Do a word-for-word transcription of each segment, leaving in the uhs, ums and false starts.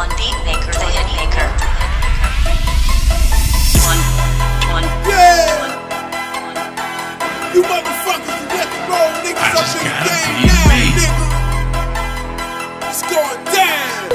One beat maker, the hit maker. One, one. Yeah! You motherfuckers, you let the roll niggas up in the game now, nigga. It's going down.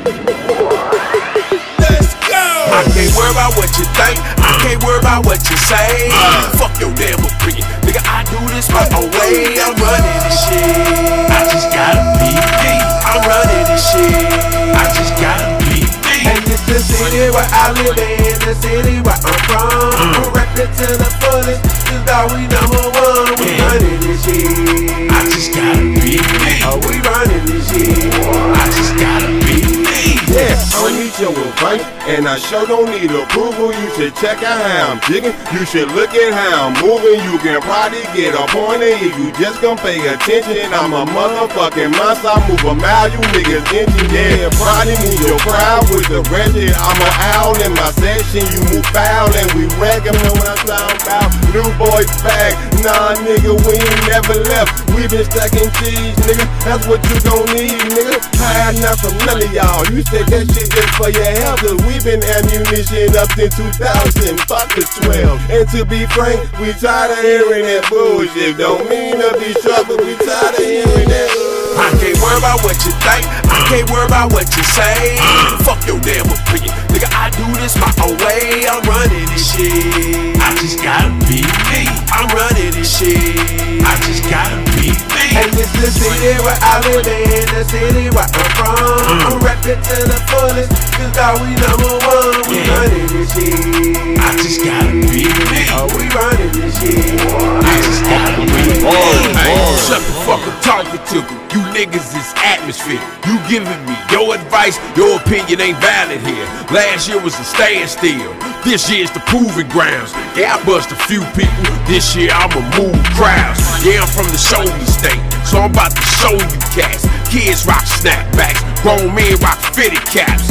Let's go. I can't worry about what you think. I can't worry about what you say. Uh, Fuck your damn opinion, nigga. I do this my own way. I'm running this shit. I just gotta be me. I'm running this shit. I just gotta be me. And it's the city where I live in, the city where I'm from. Uh, We're rapping to the fullest, cause now we number one. We yeah. running this shit. I just gotta be me. Oh, we running this shit. I just gotta be me. Yeah, I don't need your advice, and I sure don't need approval. You should check out how I'm jigging. You should look at how I'm moving. You can probably get a point if you just gon' pay attention. I'm a motherfucking monster. I move a mile, you niggas engine. Yeah, probably move your crowd with the ratchet. I'm an owl in my section. You move foul and we wreck 'em. Know what I'm talking about? New boys back. Nah, nigga, we ain't never left. We been stacking cheese, nigga. That's what you gon' need, nigga. I not from none of y'all. You said that shit just for your health, cause we been ammunition up since two thousand, fuck the twelve. And to be frank, we tired of hearing that bullshit. Don't mean to be short, but we tired of hearing that. I can't worry about what you think. I can't worry about what you say. Fuck your damn opinion, nigga. I do this my own way. I'm running this shit. I just gotta be me. I'm running this shit. I just gotta be me. And this the city where I live in, the city where I'm from. I'm rapping to the fullest, cause now we number one. We yeah. running this shit. I just gotta be me. Oh, we running this shit. I just gotta be me. Hey, shut the fuck up talking to me. You niggas is atmosphere. You giving me your advice, your opinion ain't valid here. Last year was a standstill. This year's the proving grounds. Yeah, I bust a few people. This year I'ma move crowds. Yeah, I'm from the shoulder state, so I'm about to show you cats. Kids rock snapbacks, grown men rock fitted caps.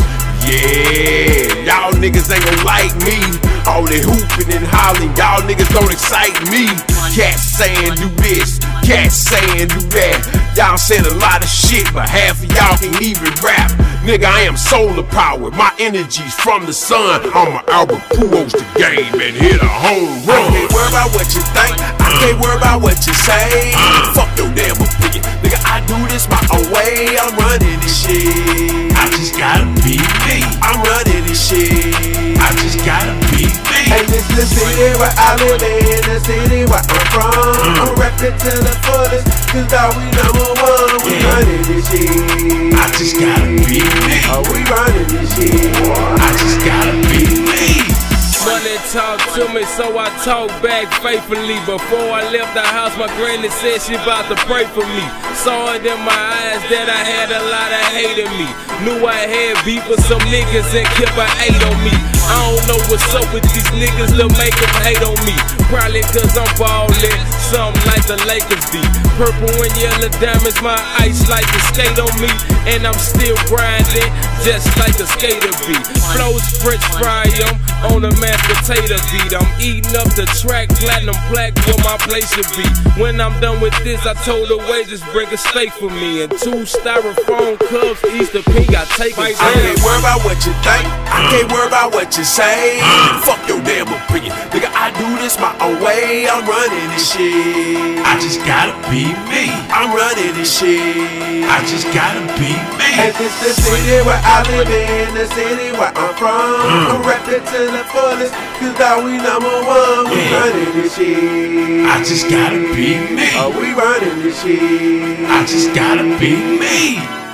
Yeah, y'all niggas ain't gon' like me. All that hooping and hollering, y'all niggas don't excite me. Cats saying do this, cats saying do that. Y'all said a lot of shit, but half of y'all can even rap. Nigga, I am solar powered, my energy's from the sun. I'm an Albert Pujols the game and hit a home run. I can't worry about what you think, I can't worry about what you say. Fuck your damn opinion, nigga, I do this my own way. I'm running this shit. I just gotta be me. I'm running this shit. I just gotta be me. And this the city where I live in, the city where I'm from. I'm rapping to the fullest, cause now we number one. We yeah. running this shit. I just gotta be me. Oh, we running this shit. I just gotta be me. Money talk to me, so I talk back faithfully. Before I left the house, my granny said she about to pray for me. Saw it in my eyes that I had a lot of hate in me. Knew I had beef with some niggas and kept an eight on me. I don't know what's up with these niggas to make them hate on me. Probably cause I'm ballin', something like the Lakers be. Purple and yellow diamonds, my ice like to skate on me. And I'm still grinding, just like a skater be. Flows French fry 'em on a mashed potato beat. I'm eating up the track, platinum plaque where my place should be. When I'm done with this, I told the waiters bring a steak for me. And two styrofoam cups, Easter pink, I take a I can't worry about what you think, I can't worry about what you say. Fuck your damn opinion, nigga, I do this my own way. I'm running this shit. I just gotta be me. I'm running this shit. I just gotta be me. And this the city where I live in, the city where I'm from. I'm rapping to the fullest, cause now we number one. We yeah. running this shit. I just gotta be me. Oh, we running this shit. I just gotta be me.